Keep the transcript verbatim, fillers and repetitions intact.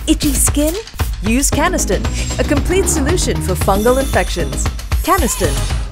Itchy skin? Use Canesten, a complete solution for fungal infections. Canesten.